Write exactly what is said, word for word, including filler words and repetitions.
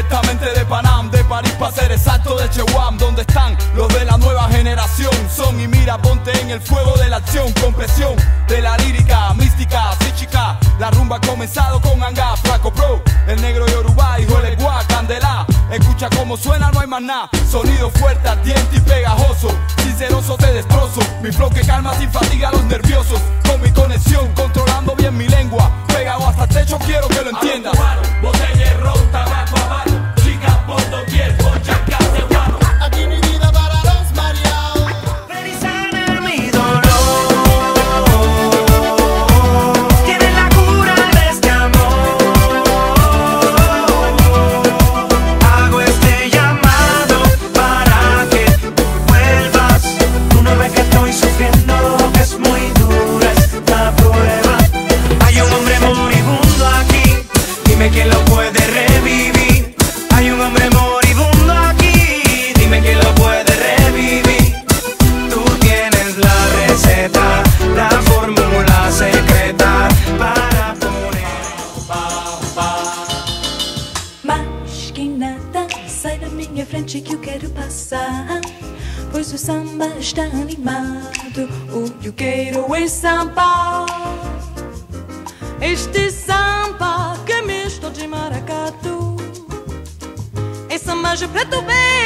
directamente de Panam, de París para ser exacto, de Chewam. ¿Dónde están los de la nueva generación? Son y mira, ponte en el fuego de la acción, con presión de la lírica, mística, psíquica. La rumba ha comenzado con Anga, Flaco Pro, el negro Yoruba, hijo de Gua, Candela. Escucha cómo suena, no hay más nada. Sonido fuerte, ardiente y pegajoso. Sinceroso te destrozo. Mi flow que calma sin fatiga a los nerviosos. Con mi conexión, controlando bien mi lengua. Pegado hasta el techo, quiero que lo entiendas. Botella, ron, tabaco, habano. Chicas por doquier, con chancas de guano. Aquí mi vida para los mareados. Ven y sana mi dolor. Tienes la cura de este amor. Hago este llamado para que vuelvas. Tú no ves que estoy sufriendo, que es muy dura esta prueba. Hay un hombre moribundo aquí, dime quién lo puede revivir. Hay un hombre moribundo aquí, dime quién lo puede revivir. Tú tienes la receta, la fórmula secreta para poner pa, pa. Mas que nada, sai da minha frente que eu quero passar. Pois o samba está animado, o que eu quero é samba. Este samba que é misto de maracatu. É samba de preto bem.